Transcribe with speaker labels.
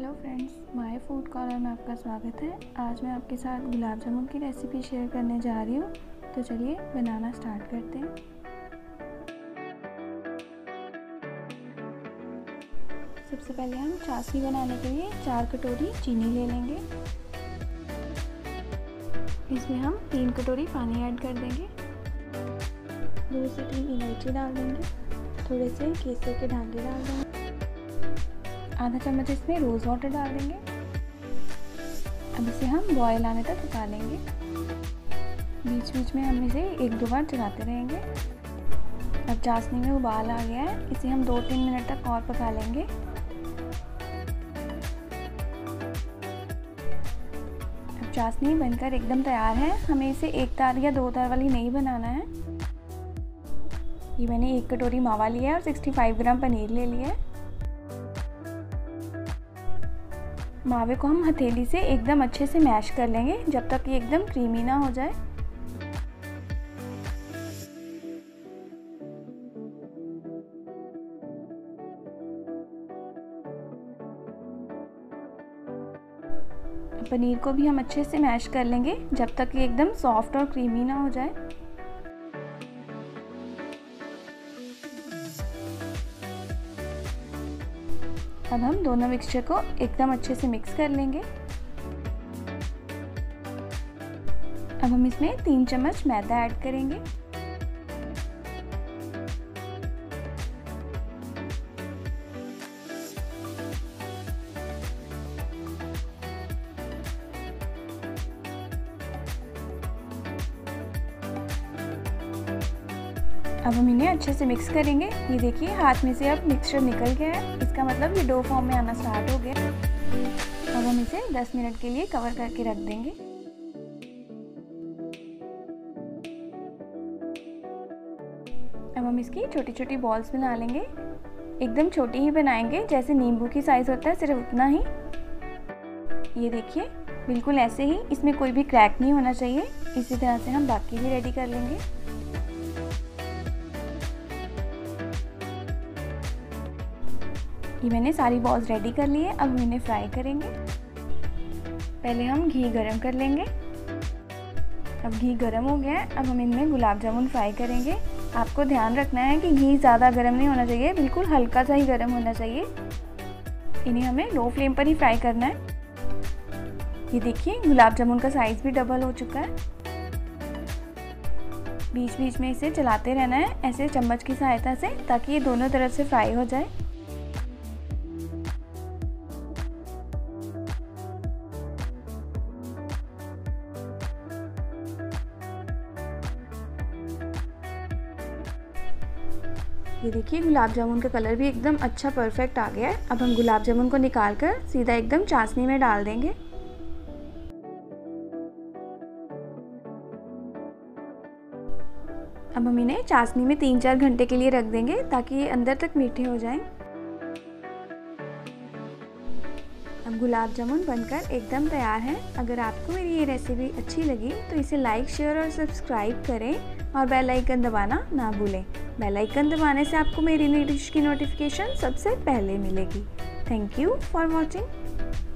Speaker 1: Hello friends, my food corner में आपका स्वागत है। आज मैं आपके साथ गुलाब जामुन की रेसिपी शेयर करने जा रही हूँ। तो चलिए बनाना स्टार्ट करते हैं। सबसे पहले हम चाशनी बनाने के लिए 4 कटोरी चीनी ले लेंगे। इसमें हम 3 कटोरी पानी ऐड कर देंगे। 2 से 3 इलायची डाल देंगे। थोड़े से केसर के धागे डाल देंगे। आधा चम्मच इसमें रोज़ वाटर डाल देंगे। अब इसे हम बॉयल आने तक पका लेंगे। बीच बीच में हम इसे 1-2 बार चलाते रहेंगे। अब चाशनी में उबाल आ गया है, इसे हम 2-3 मिनट तक और पका लेंगे। अब चाशनी बनकर एकदम तैयार है। हमें इसे 1 तार या 2 तार वाली नहीं बनाना है। ये मैंने 1 कटोरी मावा लिया है और 65 ग्राम पनीर ले लिया है। मावे को हम हथेली से एकदम अच्छे से मैश कर लेंगे जब तक ये एकदम क्रीमी ना हो जाए। पनीर को भी हम अच्छे से मैश कर लेंगे जब तक ये एकदम सॉफ्ट और क्रीमी ना हो जाए। अब हम दोनों मिक्सचर को एकदम अच्छे से मिक्स कर लेंगे। अब हम इसमें 3 चम्मच मैदा ऐड करेंगे। अब हम इन्हें अच्छे से मिक्स करेंगे। ये देखिए हाथ में से अब मिक्सचर निकल गया है, इसका मतलब ये डो फॉर्म में आना स्टार्ट हो गया। अब हम इसे 10 मिनट के लिए कवर करके रख देंगे। अब हम इसकी छोटी छोटी बॉल्स बना लेंगे। एकदम छोटी ही बनाएंगे, जैसे नींबू की साइज होता है, सिर्फ उतना ही। ये देखिए बिल्कुल ऐसे ही, इसमें कोई भी क्रैक नहीं होना चाहिए। इसी तरह से हम बाकी भी रेडी कर लेंगे। ये मैंने सारी बॉल्स रेडी कर ली है। अब हम इन्हें फ्राई करेंगे। पहले हम घी गरम कर लेंगे। अब घी गरम हो गया है। अब हम इनमें गुलाब जामुन फ्राई करेंगे। आपको ध्यान रखना है कि घी ज़्यादा गरम नहीं होना चाहिए, बिल्कुल हल्का सा ही गरम होना चाहिए। इन्हें हमें लो फ्लेम पर ही फ्राई करना है। ये देखिए गुलाब जामुन का साइज़ भी डबल हो चुका है। बीच बीच में इसे चलाते रहना है ऐसे चम्मच की सहायता से, ताकि ये दोनों तरफ से फ्राई हो जाए। ये देखिए गुलाब जामुन का कलर भी एकदम अच्छा परफेक्ट आ गया है। अब हम गुलाब जामुन को निकालकर सीधा एकदम चाशनी में डाल देंगे। अब हम इन्हें चाशनी में 3-4 घंटे के लिए रख देंगे ताकि ये अंदर तक मीठे हो जाएं। अब गुलाब जामुन बनकर एकदम तैयार है। अगर आपको मेरी ये रेसिपी अच्छी लगी तो इसे लाइक, शेयर और सब्सक्राइब करें और बेल आइकन दबाना ना भूलें। बेल आइकन दबाने से आपको मेरी नई डिश की नोटिफिकेशन सबसे पहले मिलेगी। Thank you for watching.